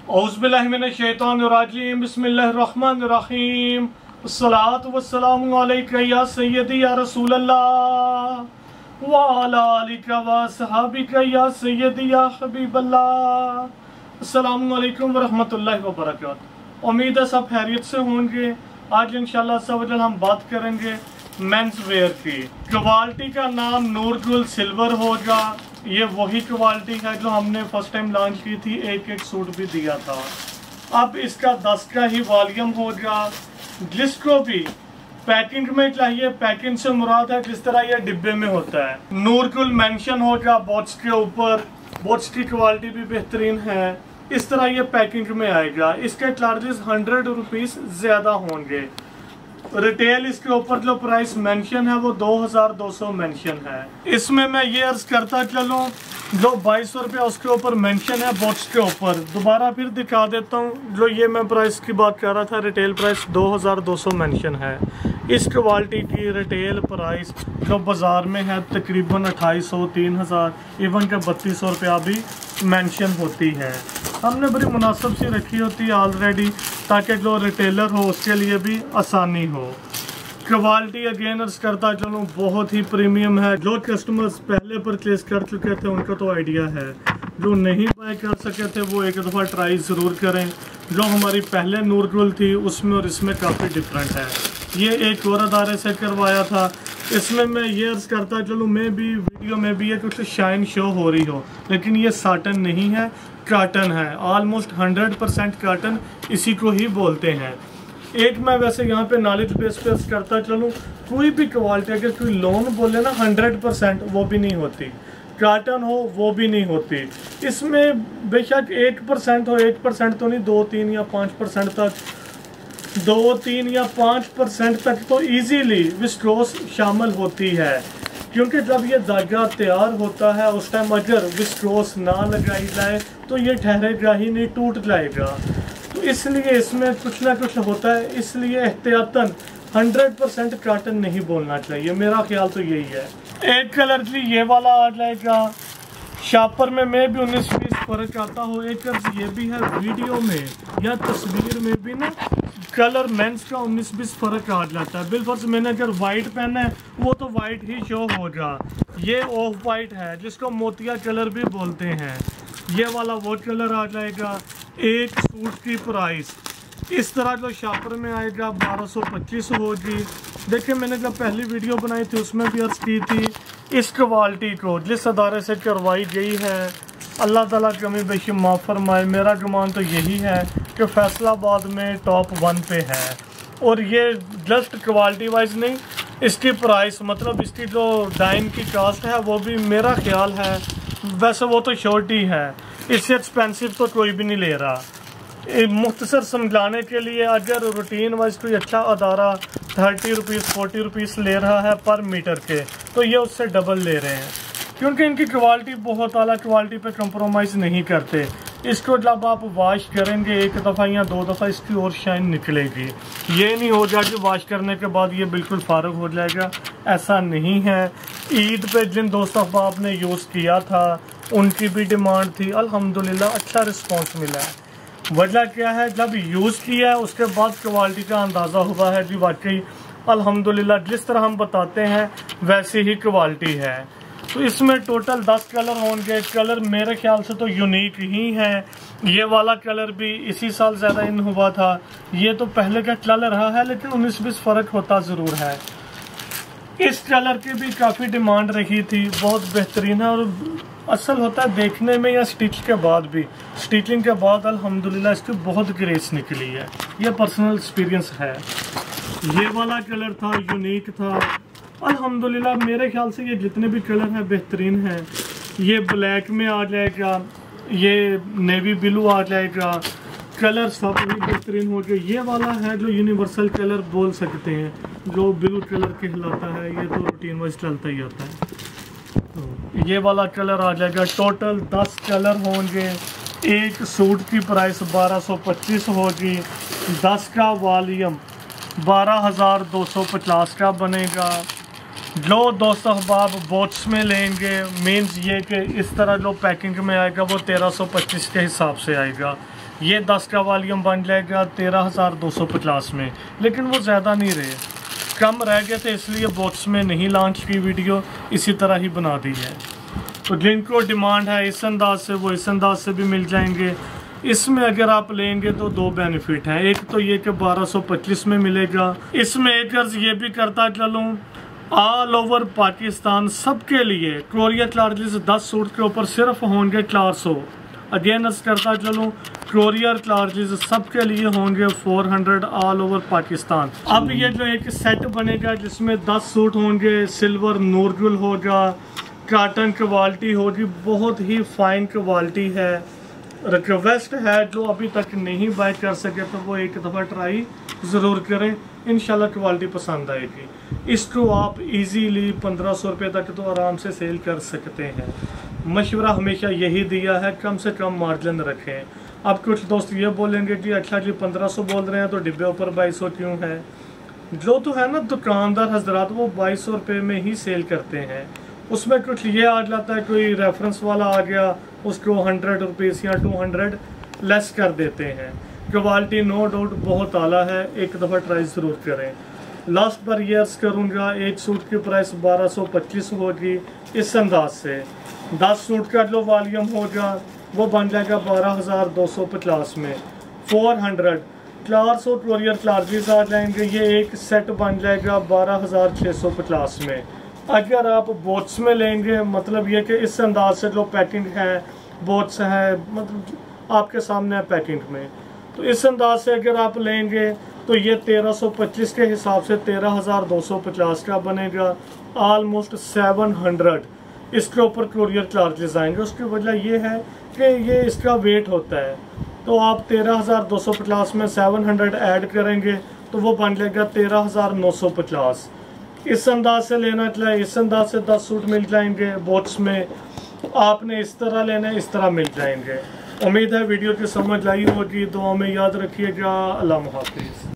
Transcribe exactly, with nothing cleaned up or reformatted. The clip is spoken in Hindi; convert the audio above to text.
औज़ुबिल्लाहिमिनश्शैतानिर्रजीम बिस्मिल्लाहिर्रहमानिर्रहीम अस्सलातु वस्सलामु अलैका या सय्यदी या रसूलल्लाह व अला आलिका व अस्हाबिका या सय्यदी या हबीबल्लाह। अस्सलामु अलैकुम व रहमतुल्लाहि व बरकातुहू। उम्मीद है सब खैरियत से होंगे। आज इंशाल्लाह सवजल हम बात करेंगे मेंस वेयर की। क्वालिटी का नाम नूरगुल सिल्वर होगा। ये वही क्वालिटी है जो हमने फर्स्ट टाइम लॉन्च की थी, एक एक सूट भी दिया था। अब इसका दस का ही वॉल्यूम होगा। जिसको भी पैकिंग में चाहिए, पैकिंग से मुराद है जिस तरह ये डिब्बे में होता है। नूरगुल मेंशन होगा बॉक्स के ऊपर। बॉक्स की क्वालिटी भी बेहतरीन है। इस तरह ये पैकिंग में आएगा। इसके चार्जेस हंड्रेड रुपीज ज्यादा होंगे। रिटेल इसके ऊपर जो प्राइस मेंशन है वो दो हजार दो सौ मेंशन है। इसमें मैं ये अर्ज करता चलूँ जो बाईस सौ रुपया उसके ऊपर मेंशन है बॉक्स के ऊपर। दोबारा फिर दिखा देता हूँ। जो ये मैं प्राइस की बात कर रहा था, रिटेल प्राइस दो हजार दो सौ मेंशन है। इस क्वालिटी की रिटेल प्राइस जो बाजार में है तकरीबन अट्ठाईस सौ तीन हजार इवन के बत्तीस सौ रुपया भी मेंशन होती है। हमने बड़ी मुनासिब सी रखी होती है ऑलरेडी, ताकि जो रिटेलर हो उसके लिए भी आसानी हो। क्वालिटी अगेन अर्ज करता चलूँ बहुत ही प्रीमियम है। जो कस्टमर्स पहले परचेज कर चुके थे उनका तो आइडिया है। जो नहीं बाय कर सके थे वो एक दफ़ा ट्राई ज़रूर करें। जो हमारी पहले नूरगुल थी उसमें और इसमें काफ़ी डिफरेंट है। ये एक और अदारे से करवाया था। इसमें मैं ये अर्ज करता चलूँ मैं भी वीडियो में भी ये कुछ शाइन शो हो रही हो, लेकिन ये साटन नहीं है, काटन है। ऑलमोस्ट हंड्रेड परसेंट काटन इसी को ही बोलते हैं। एक मैं वैसे यहाँ पे नॉलेज बेस पे करता चलूँ, कोई भी क्वालिटी अगर कोई लोन बोले ना हंड्रेड परसेंट वो भी नहीं होती, काटन हो वो भी नहीं होती। इसमें बेशक एक परसेंट हो, एक परसेंट तो नहीं, दो तीन या पाँच परसेंट तक दो तीन या पाँच परसेंट तक तो इजीली विस्कोस शामिल होती है। क्योंकि जब ये धागा तैयार होता है उस टाइम अगर विस्कोस ना लगाई जाए तो ये ठहरेगा ही नहीं, टूट जाएगा। तो इसलिए इसमें कुछ ना कुछ होता है। इसलिए एहतियातन हंड्रेड परसेंट काटन नहीं बोलना चाहिए। मेरा ख्याल तो यही है। एक कलर की ये वाला आ जाएगा। शापर में मैं भी उन्नीस बीस फर्क आता हो। एक अर्ज ये भी है वीडियो में या तस्वीर में भी ना कलर मेंस का उन्नीस बीस फर्क आ जाता है। बिलफर्ज मैंने अगर वाइट पहना है वो तो वाइट ही शो होगा। ये ऑफ वाइट है जिसको मोतिया कलर भी बोलते हैं। ये वाला वो कलर आ जाएगा। एक सूट की प्राइस इस तरह जो शापर में आएगा बारह सौ पच्चीस होगी। देखिए मैंने जब पहली वीडियो बनाई थी उसमें भी अर्ज की थी इस क्वालिटी को जिस अदारे से करवाई गई है अल्लाह ताला कमी बेशी माफ़ फरमाए। मेरा गुमान तो यही है कि फैसलाबाद में टॉप वन पे है। और ये जस्ट क्वालिटी वाइज नहीं, इसकी प्राइस मतलब इसकी जो डाइन की कास्ट है वो भी मेरा ख्याल है, वैसे वो तो शॉर्टी है, इससे एक्सपेंसिव तो कोई भी नहीं ले रहा। मुख्तसर समझाने के लिए अगर रूटीन वाइज कोई अच्छा अदारा थर्टी रुपीज़ फोर्टी रुपीज़ ले रहा है पर मीटर के, तो ये उससे डबल ले रहे हैं। क्योंकि इनकी क्वालिटी बहुत आला क्वालिटी पे कंप्रोमाइज़ नहीं करते। इसको जब आप वॉश करेंगे एक दफ़ा या दो दफ़ा इसकी और शाइन निकलेगी। ये नहीं हो जाए कि वॉश करने के बाद ये बिल्कुल फारग हो जाएगा, ऐसा नहीं है। ईद पे जिन दोस्त अहबाब ने यूज़ किया था उनकी भी डिमांड थी, अल्हम्दुलिल्लाह अच्छा रिस्पॉन्स मिला है। वजह क्या है, जब यूज़ किया है उसके बाद क्वालिटी का अंदाज़ा हुआ है कि वाकई अल्हम्दुलिल्लाह जिस तरह हम बताते हैं वैसी ही क्वालिटी है। तो इसमें टोटल दस कलर होंगे। कलर मेरे ख्याल से तो यूनिक ही है। ये वाला कलर भी इसी साल ज़्यादा इन हुआ था। ये तो पहले का कलर रहा है लेकिन उन्नीस बीस फ़र्क होता ज़रूर है। इस कलर की भी काफ़ी डिमांड रही थी, बहुत बेहतरीन है। और असल होता है देखने में या स्टिच के बाद भी, स्टिचिंग के बाद अल्हम्दुलिल्लाह इसकी बहुत ग्रेस निकली है। ये पर्सनल एक्सपीरियंस है। ये वाला कलर था, यूनिक था। अल्हम्दुलिल्लाह मेरे ख्याल से ये जितने भी कलर हैं बेहतरीन हैं। ये ब्लैक में आ जाएगा, ये नेवी ब्लू आ जाएगा। कलर सब भी बेहतरीन हो गए। ये वाला है जो यूनिवर्सल कलर बोल सकते हैं, जो ब्लू कलर कहलाता है। ये तो रूटीन वाइज चलता ही आता है। तो ये वाला कलर आ जाएगा। टोटल दस कलर होंगे। एक सूट की प्राइस बारह सौ पच्चीस होगी। दस का वॉल्यूम बारह हज़ार दो सौ पचास का बनेगा। जो दोस्त अहबाब बॉक्स में लेंगे मीन्स ये कि इस तरह जो पैकिंग में आएगा वो तेरह सौ पच्चीस के हिसाब से आएगा। ये दस का वॉल्यूम बन जाएगा तेरह हज़ार दो सौ पचास में, लेकिन वो ज़्यादा नहीं रहे, कम रह गए थे, इसलिए बॉक्स में नहीं लॉन्च की वीडियो, इसी तरह ही बना दी है। तो जिनको डिमांड है इस अंदाज से वो इस अंदाज से भी मिल जाएंगे। इसमें अगर आप लेंगे तो दो बेनिफिट हैं, एक तो ये कि बारह सौ पच्चीस में मिलेगा। इसमें एक अर्ज ये भी करता चलूँ, ऑल ओवर पाकिस्तान सबके लिए कोरियर चार्जेस दस सूट के ऊपर सिर्फ होंगे चार सौ। अगेन अर्ज करता चलूँ, कोरियर चार्जेस सबके लिए होंगे चार सौ ऑल ओवर पाकिस्तान। अब ये जो एक सेट बनेगा जिसमें दस सूट होंगे, सिल्वर नूरगुल होगा, कॉटन क्वालिटी होगी, बहुत ही फाइन क्वालिटी है। रिक्वेस्ट है जो अभी तक नहीं बाय कर सके तो वो एक दफ़ा ट्राई ज़रूर करें, इंशाल्लाह क्वालिटी पसंद आएगी। इसको आप इजीली पंद्रह सौ रुपये तक तो आराम से सेल कर सकते हैं। मशवरा हमेशा यही दिया है, कम से कम मार्जिन रखें। अब कुछ दोस्त ये बोलेंगे कि अच्छा जी पंद्रह सौ बोल रहे हैं तो डिब्बे ऊपर बाईस सौ क्यों है। जो तो है ना दुकानदार हजरात वो बाईस सौ रुपये में ही सेल करते हैं, उसमें कुछ ये आ जाता है, कोई रेफरेंस वाला आ गया उसको हंड्रेड रुपीज़ या टू हंड्रेड लेस कर देते हैं। क्वालिटी नो डाउट बहुत आला है, एक दफ़ा ट्राई ज़रूर करें। लास्ट बार ये अर्ज करूँगा, एक सूट की प्राइस बारह सौ पच्चीस होगी इस अंदाज से। दस सूट का जो वॉल्यूम होगा वो बन जाएगा बारह हज़ार दो सौ पचास में, फोर हंड्रेड चार सौ कोरियर चार्जेस आ जाएंगे। ये एक सेट बन जाएगा बारह हज़ार छः सौ पचास में। अगर आप बोट्स में लेंगे, मतलब ये कि इस अंदाज से जो पैकिंग है, बोट्स है, मतलब आपके सामने है पैकिंग में, तो इस अंदाज से अगर आप लेंगे तो ये तेरह सौ पच्चीस के हिसाब से तेरह हज़ार दो सौ पचास का बनेगा, आलमोस्ट सेवन हंड्रेड इसके ऊपर कोरियर चार्जेस आएंगे। उसकी वजह ये है कि ये इसका वेट होता है, तो आप तेरह हज़ार दो सौ पचास में सेवन हंड्रेड ऐड करेंगे तो वो बन जाएगा तेरह हज़ार नौ सौ पचास। इस अंदाज से लेना चाहिए, इस अंदाज से दस सूट मिल जाएंगे बॉक्स में, आपने इस तरह लेना है इस तरह मिल जाएंगे। उम्मीद है वीडियो की समझ आई होगी, दुआ में याद रखिएगा। अल्लाह हाफिज़।